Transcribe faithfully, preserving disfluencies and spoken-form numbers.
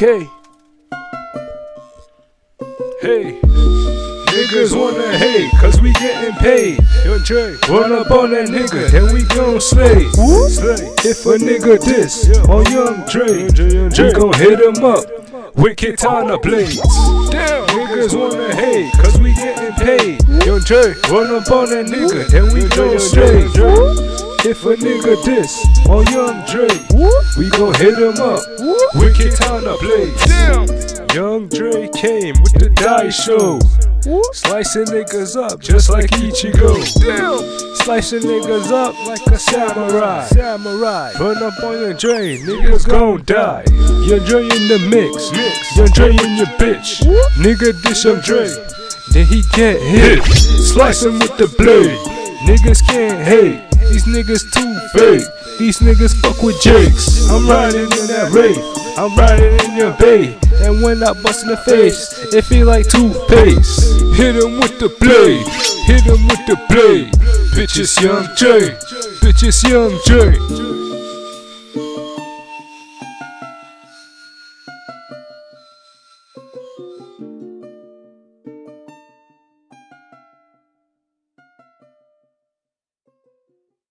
K. Hey, niggas wanna hate, cause we getting paid. Young Dre, run up on that nigga, then we gon' slay. Slay. If a nigga diss on Young Dre, we gon' hit him up with Katana blades. Damn, niggas wanna hate, cause we getting paid. Young Dre, run up on that nigga, then we gon' slay. If a nigga diss on Young Dre, we gon' hit him up with Katana blades. Damn. Young Dre came with the dice show, slicing niggas up just like Ichigo. Damn. Slicing niggas up like a samurai. Samurai. Run up on Young Dre, niggas gon' die. Young Dre in the mix, mix. Young Dre in your bitch. Nigga diss Young Dre, then he get hit. Slice him with the blade. Niggas can't hate. These niggas too fake. These niggas fuck with jakes. I'm riding in that Reid. I'm riding in your bay. And when I bust in the face, it feel like toothpaste. Hit him with the blade. Hit him with the blade. Bitches Young Dre. Bitches Young Dre.